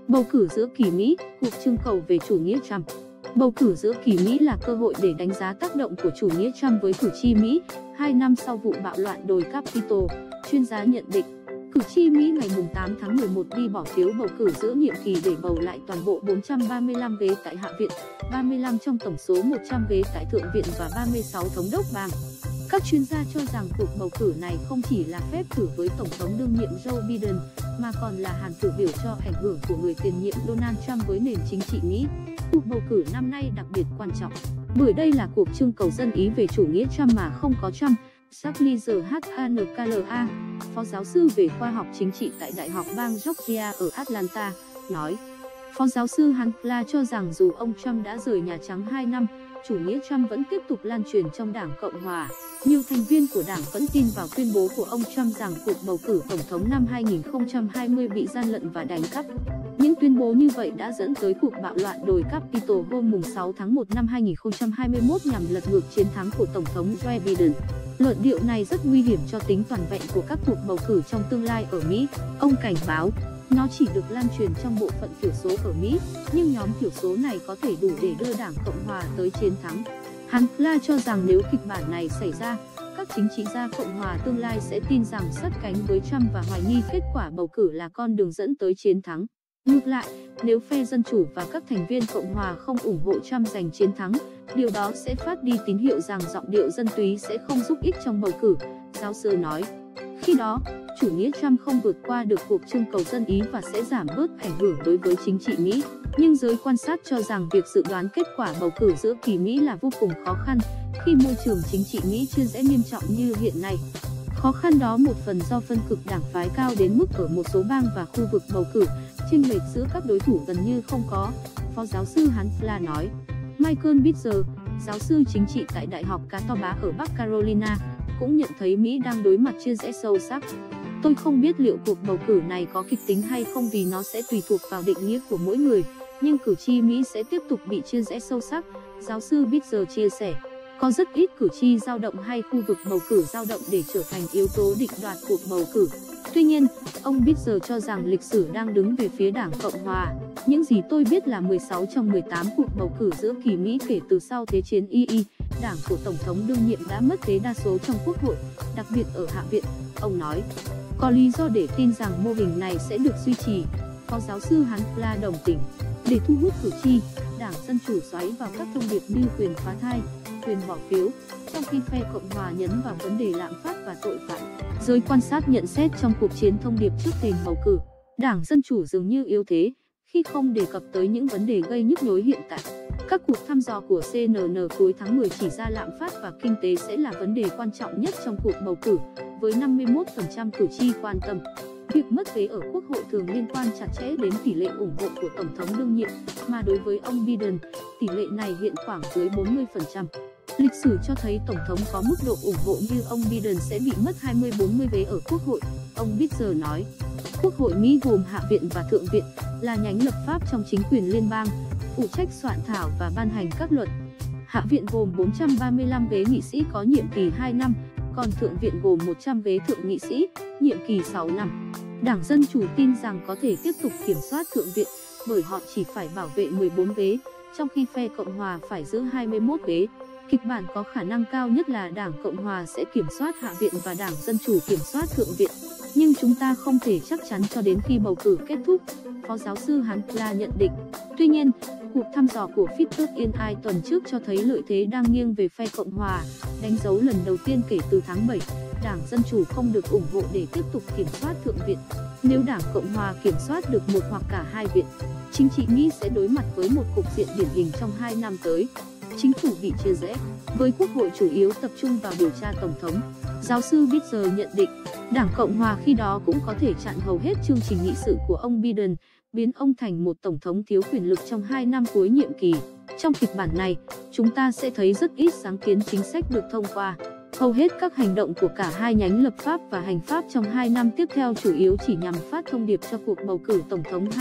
Bầu cử giữa kỳ Mỹ, cuộc trưng cầu về chủ nghĩa Trump. Bầu cử giữa kỳ Mỹ là cơ hội để đánh giá tác động của chủ nghĩa Trump với cử tri Mỹ, 2 năm sau vụ bạo loạn đồi Capitol. Chuyên gia nhận định, cử tri Mỹ ngày 8 tháng 11 đi bỏ phiếu bầu cử giữa nhiệm kỳ để bầu lại toàn bộ 435 ghế tại Hạ viện, 35 trong tổng số 100 ghế tại Thượng viện và 36 thống đốc bang. Các chuyên gia cho rằng cuộc bầu cử này không chỉ là phép thử với Tổng thống đương nhiệm Joe Biden, mà còn là hàn thử biểu cho ảnh hưởng của người tiền nhiệm Donald Trump với nền chính trị Mỹ. Cuộc bầu cử năm nay đặc biệt quan trọng, bởi đây là cuộc trưng cầu dân Ý về chủ nghĩa Trump mà không có Trump. Charles Hankla, phó giáo sư về khoa học chính trị tại Đại học bang Georgia ở Atlanta, nói. Phó giáo sư Hankla cho rằng dù ông Trump đã rời Nhà Trắng 2 năm, chủ nghĩa Trump vẫn tiếp tục lan truyền trong Đảng Cộng Hòa. Nhiều thành viên của đảng vẫn tin vào tuyên bố của ông Trump rằng cuộc bầu cử tổng thống năm 2020 bị gian lận và đánh cắp. Những tuyên bố như vậy đã dẫn tới cuộc bạo loạn đồi Capitol hôm 6 tháng 1 năm 2021 nhằm lật ngược chiến thắng của Tổng thống Joe Biden. Luận điệu này rất nguy hiểm cho tính toàn vẹn của các cuộc bầu cử trong tương lai ở Mỹ. Ông cảnh báo, nó chỉ được lan truyền trong bộ phận thiểu số ở Mỹ, nhưng nhóm thiểu số này có thể đủ để đưa Đảng Cộng Hòa tới chiến thắng. Hankla cho rằng nếu kịch bản này xảy ra, các chính trị gia Cộng Hòa tương lai sẽ tin rằng sát cánh với Trump và hoài nghi kết quả bầu cử là con đường dẫn tới chiến thắng. Ngược lại, nếu phe Dân Chủ và các thành viên Cộng Hòa không ủng hộ Trump giành chiến thắng, điều đó sẽ phát đi tín hiệu rằng giọng điệu dân túy sẽ không giúp ích trong bầu cử, giáo sư nói. Khi đó, chủ nghĩa Trump không vượt qua được cuộc trưng cầu dân Ý và sẽ giảm bớt ảnh hưởng đối với chính trị Mỹ. Nhưng giới quan sát cho rằng việc dự đoán kết quả bầu cử giữa kỳ Mỹ là vô cùng khó khăn, khi môi trường chính trị Mỹ chia rẽ nghiêm trọng như hiện nay. Khó khăn đó một phần do phân cực đảng phái cao đến mức ở một số bang và khu vực bầu cử, chênh lệch giữa các đối thủ gần như không có, phó giáo sư Hankla nói. Michael Bitzer, giáo sư chính trị tại Đại học Catawba ở Bắc Carolina, cũng nhận thấy Mỹ đang đối mặt chia rẽ sâu sắc. Tôi không biết liệu cuộc bầu cử này có kịch tính hay không vì nó sẽ tùy thuộc vào định nghĩa của mỗi người, nhưng cử tri Mỹ sẽ tiếp tục bị chia rẽ sâu sắc, giáo sư Bitzer chia sẻ. Có rất ít cử tri dao động hay khu vực bầu cử dao động để trở thành yếu tố định đoạt cuộc bầu cử. Tuy nhiên, ông Bitzer cho rằng lịch sử đang đứng về phía Đảng Cộng Hòa. Những gì tôi biết là 16 trong 18 cuộc bầu cử giữa kỳ Mỹ kể từ sau Thế chiến II, đảng của Tổng thống đương nhiệm đã mất thế đa số trong Quốc hội, đặc biệt ở Hạ viện, ông nói. Có lý do để tin rằng mô hình này sẽ được duy trì, phó giáo sư Hankla đồng tình. Để thu hút cử tri, Đảng Dân Chủ xoáy vào các thông điệp như quyền phá thai, quyền bỏ phiếu, trong khi phe Cộng Hòa nhấn vào vấn đề lạm phát và tội phạm. Giới quan sát nhận xét trong cuộc chiến thông điệp trước thềm bầu cử, Đảng Dân Chủ dường như yếu thế, khi không đề cập tới những vấn đề gây nhức nhối hiện tại. Các cuộc thăm dò của CNN cuối tháng 10 chỉ ra lạm phát và kinh tế sẽ là vấn đề quan trọng nhất trong cuộc bầu cử, với 51% cử tri quan tâm. Việc mất ghế ở Quốc hội thường liên quan chặt chẽ đến tỷ lệ ủng hộ của Tổng thống đương nhiệm, mà đối với ông Biden, tỷ lệ này hiện khoảng dưới 40%. Lịch sử cho thấy Tổng thống có mức độ ủng hộ như ông Biden sẽ bị mất 20-40 ghế ở Quốc hội, ông Bitzer nói. Quốc hội Mỹ gồm Hạ viện và Thượng viện, là nhánh lập pháp trong chính quyền liên bang, phụ trách soạn thảo và ban hành các luật. Hạ viện gồm 435 ghế nghị sĩ có nhiệm kỳ 2 năm, còn Thượng viện gồm 100 ghế thượng nghị sĩ, nhiệm kỳ 6 năm. Đảng Dân Chủ tin rằng có thể tiếp tục kiểm soát Thượng viện, bởi họ chỉ phải bảo vệ 14 ghế, trong khi phe Cộng Hòa phải giữ 21 ghế. Kịch bản có khả năng cao nhất là Đảng Cộng Hòa sẽ kiểm soát Hạ viện và Đảng Dân Chủ kiểm soát Thượng viện. Nhưng chúng ta không thể chắc chắn cho đến khi bầu cử kết thúc, phó giáo sư Hankla nhận định. Tuy nhiên, cuộc thăm dò của Fitbit Insights tuần trước cho thấy lợi thế đang nghiêng về phe Cộng Hòa, đánh dấu lần đầu tiên kể từ tháng 7. Đảng Dân Chủ không được ủng hộ để tiếp tục kiểm soát Thượng viện. Nếu Đảng Cộng Hòa kiểm soát được một hoặc cả hai viện, chính trị Mỹ sẽ đối mặt với một cục diện điển hình trong 2 năm tới. Chính phủ bị chia rẽ, với Quốc hội chủ yếu tập trung vào điều tra Tổng thống. Giáo sư Bitzer nhận định, Đảng Cộng Hòa khi đó cũng có thể chặn hầu hết chương trình nghị sự của ông Biden, biến ông thành một Tổng thống thiếu quyền lực trong 2 năm cuối nhiệm kỳ. Trong kịch bản này, chúng ta sẽ thấy rất ít sáng kiến chính sách được thông qua. Hầu hết các hành động của cả hai nhánh lập pháp và hành pháp trong 2 năm tiếp theo chủ yếu chỉ nhằm phát thông điệp cho cuộc bầu cử Tổng thống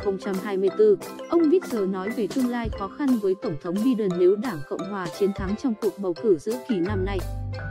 2024. Ông Bitzer nói về tương lai khó khăn với Tổng thống Biden nếu Đảng Cộng Hòa chiến thắng trong cuộc bầu cử giữa kỳ năm nay.